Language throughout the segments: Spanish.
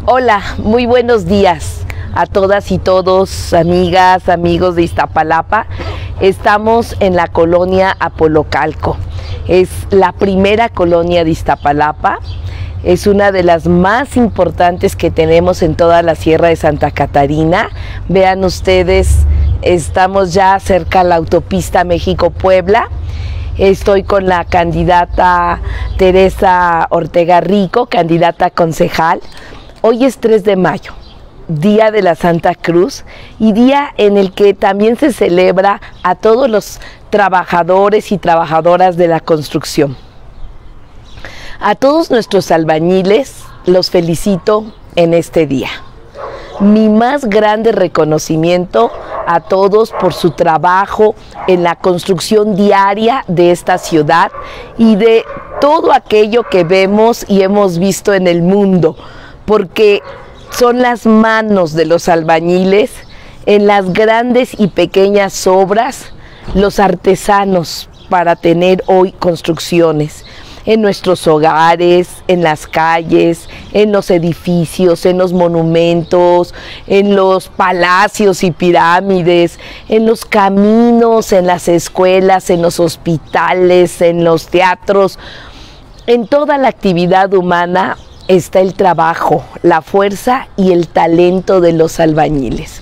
Hola, muy buenos días a todas y todos, amigas, amigos de Iztapalapa. Estamos en la colonia Apolocalco. Es la primera colonia de Iztapalapa. Es una de las más importantes que tenemos en toda la Sierra de Santa Catarina. Vean ustedes, estamos ya cerca a la autopista México-Puebla. Estoy con la candidata Teresa Ortega Rico, candidata a concejal. Hoy es 3 de mayo, Día de la Santa Cruz, y día en el que también se celebra a todos los trabajadores y trabajadoras de la construcción. A todos nuestros albañiles los felicito en este día. Mi más grande reconocimiento a todos por su trabajo en la construcción diaria de esta ciudad y de todo aquello que vemos y hemos visto en el mundo, porque son las manos de los albañiles en las grandes y pequeñas obras, los artesanos para tener hoy construcciones en nuestros hogares, en las calles, en los edificios, en los monumentos, en los palacios y pirámides, en los caminos, en las escuelas, en los hospitales, en los teatros. En toda la actividad humana está el trabajo, la fuerza y el talento de los albañiles.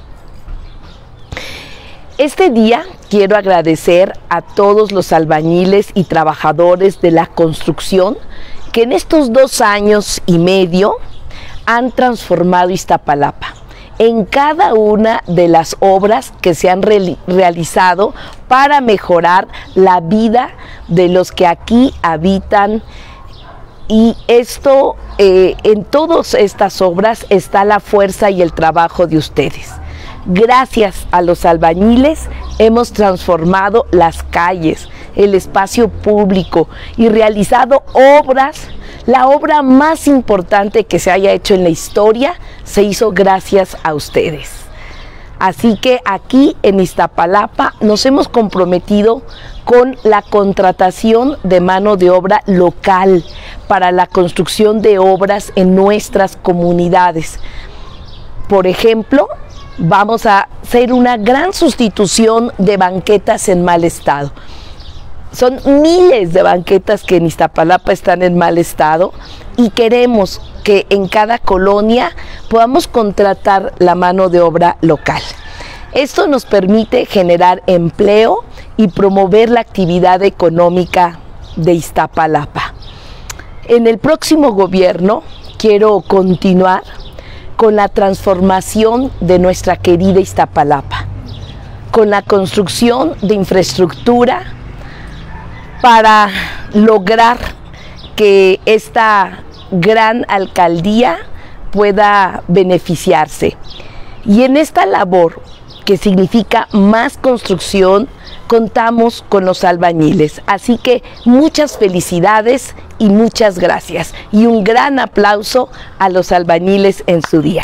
Este día quiero agradecer a todos los albañiles y trabajadores de la construcción que en estos 2 años y medio han transformado Iztapalapa en cada una de las obras que se han realizado para mejorar la vida de los que aquí habitan. Y esto, en todas estas obras está la fuerza y el trabajo de ustedes. Gracias a los albañiles hemos transformado las calles, el espacio público y realizado obras. La obra más importante que se haya hecho en la historia se hizo gracias a ustedes. Así que aquí en Iztapalapa nos hemos comprometido con la contratación de mano de obra local para la construcción de obras en nuestras comunidades. Por ejemplo, vamos a hacer una gran sustitución de banquetas en mal estado. Son miles de banquetas que en Iztapalapa están en mal estado y queremos que en cada colonia podamos contratar la mano de obra local. Esto nos permite generar empleo y promover la actividad económica de Iztapalapa. En el próximo gobierno quiero continuar con la transformación de nuestra querida Iztapalapa, con la construcción de infraestructura para lograr que esta gran alcaldía pueda beneficiarse. Y en esta labor, que significa más construcción, contamos con los albañiles. Así que muchas felicidades y muchas gracias. Y un gran aplauso a los albañiles en su día.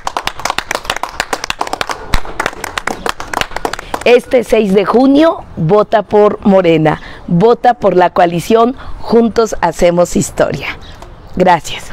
Este 6 de junio, vota por Morena. Vota por la coalición Juntos Hacemos Historia. Gracias.